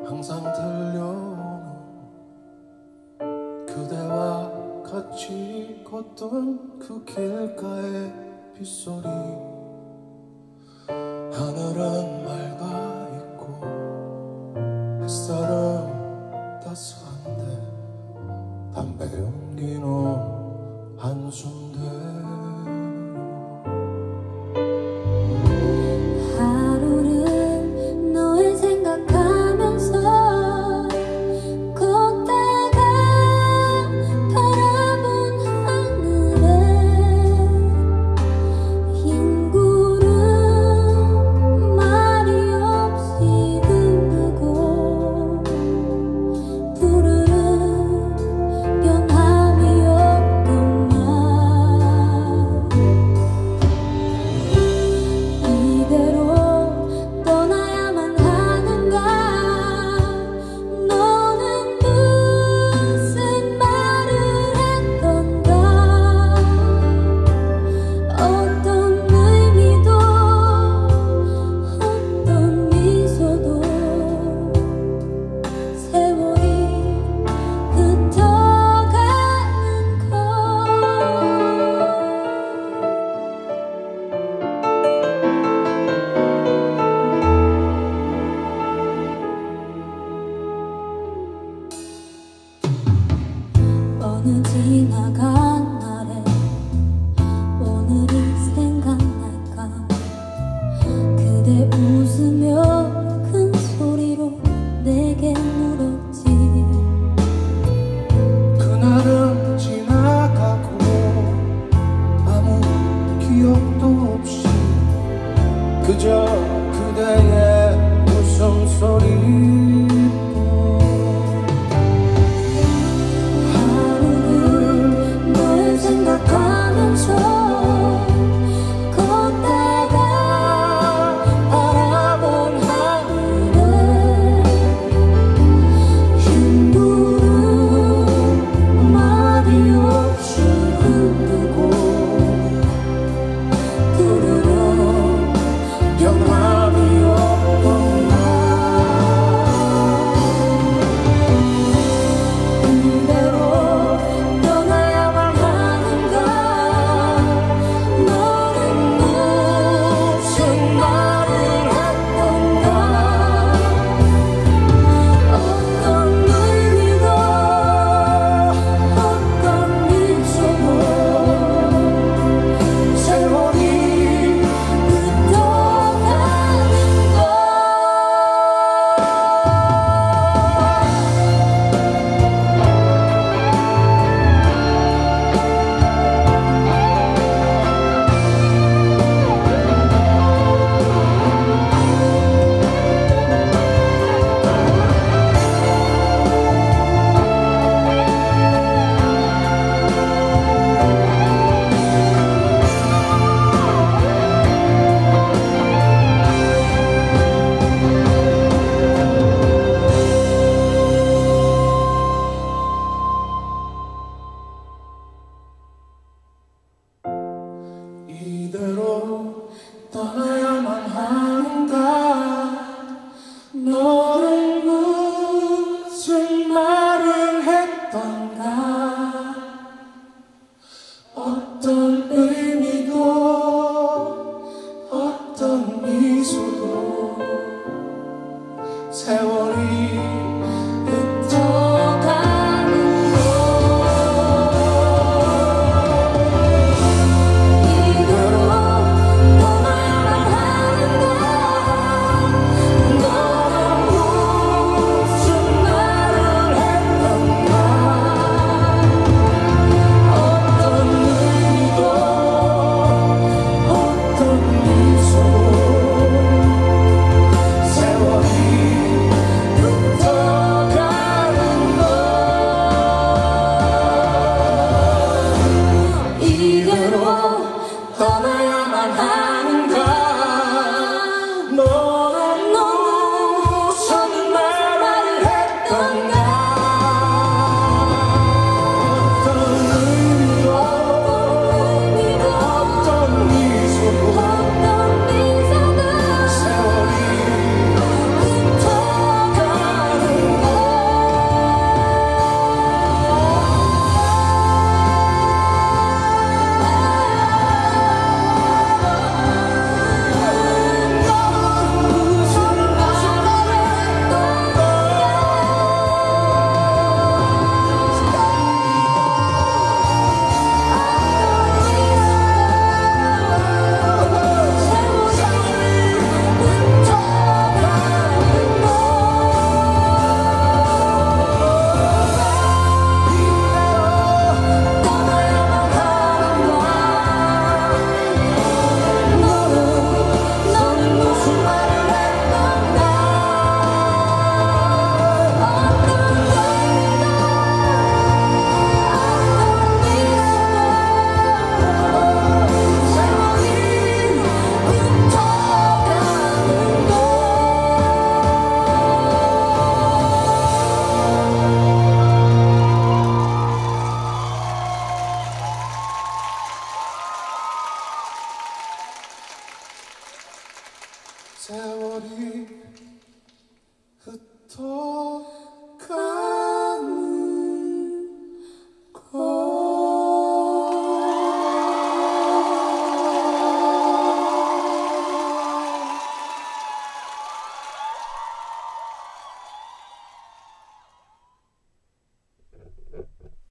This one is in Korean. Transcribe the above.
항상 들려오는 그대와 같이 걷던 그 길가의 빗소리. 하늘은 맑아 있고 햇살은 따스한데 담배 연기는 한숨대로. 하루는 널 생각하면서 걷다가 바라본 하늘에 흰 구름 말이 없이 흐르고 푸르른 변함이 없던 날. 이대로 떠나야만 하는가. 너는 무슨 말을 했던가. 어떤 의미도 어떤 미소도 세월이 흩어가는 것. 어느 지나간 날에 오늘이 생각날까. 그대 웃으며 큰 소리로 내게 물었지. 그날은 지나가고 아무 기억도 없이 그저 그대의 웃음소리뿐. 하루는 널 생각하면서 걷다가 바라본 하늘에 흰 구름 말이 없이 흐르고 푸르른 변함이 없던 날. 이대로 떠나야만 하는가. 너는 무슨 말을 했던가. 어떤 의미도 어떤 미소도 세월이 흩어가는 것. 이대로 떠나야만 하는가. 너는 무슨 말을 했던가. 어떤 의미도 어떤 미소도 세월이 흩어가는 것. 더